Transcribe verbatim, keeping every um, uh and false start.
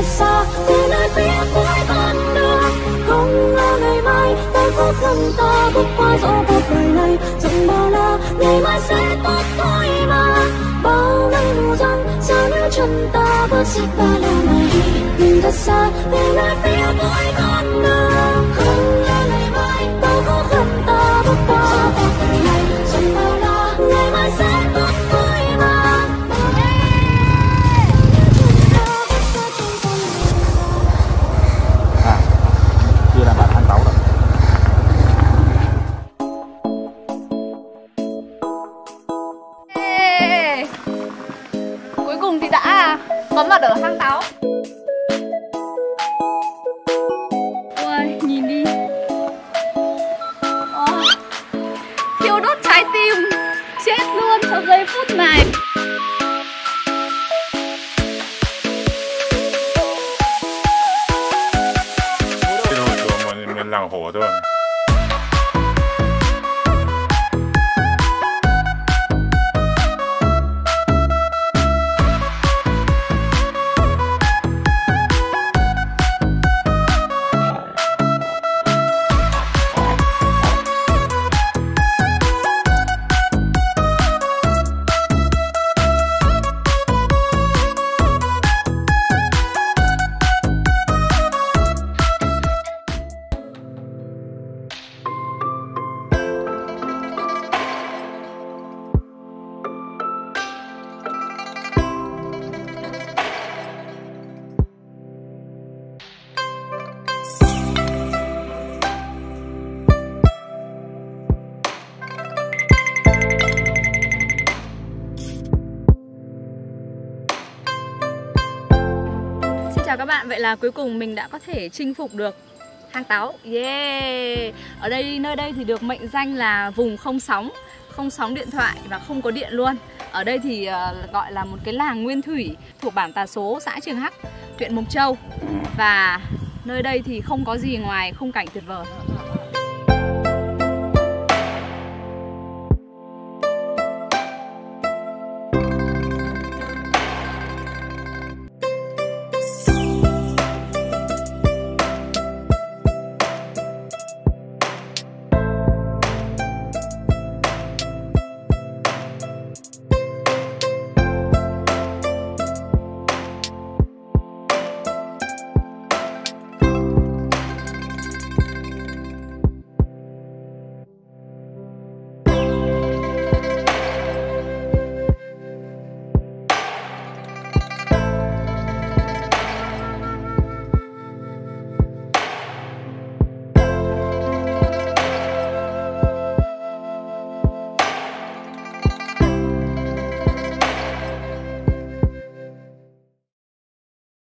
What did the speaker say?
thật xa về nơi phía cuối con đường. Không lo ngày mai ta khó khăn, ta bước qua dẫu cuộc đời này chẳng bao la, ngày mai sẽ tốt thôi mà. Bao ngày mù răng sao nếu chân ta bước xích ba la này, nhìn thật xa về nơi phía cuối con đường. Không lo ngày mai ta khó khăn, ta bước qua dẫu cuộc đời này chẳng bao la, ngày mai sẽ tốt thôi mà. À, kia là bạn hang táo rồi. Ê, cuối cùng thì đã có mặt ở hang táo. Ôi, nhìn đi. Oh, thiêu đốt trái tim, chết luôn trong giây phút này. mình làm hộ thôi. Chào các bạn, vậy là cuối cùng mình đã có thể chinh phục được hang táo. Yeah. Ở đây, nơi đây thì được mệnh danh là vùng không sóng, không sóng điện thoại và không có điện luôn. Ở đây thì uh, gọi là một cái làng nguyên thủy thuộc bản Tà Số, xã Trường Hắc, huyện Mộc Châu. Và nơi đây thì không có gì ngoài khung cảnh tuyệt vời.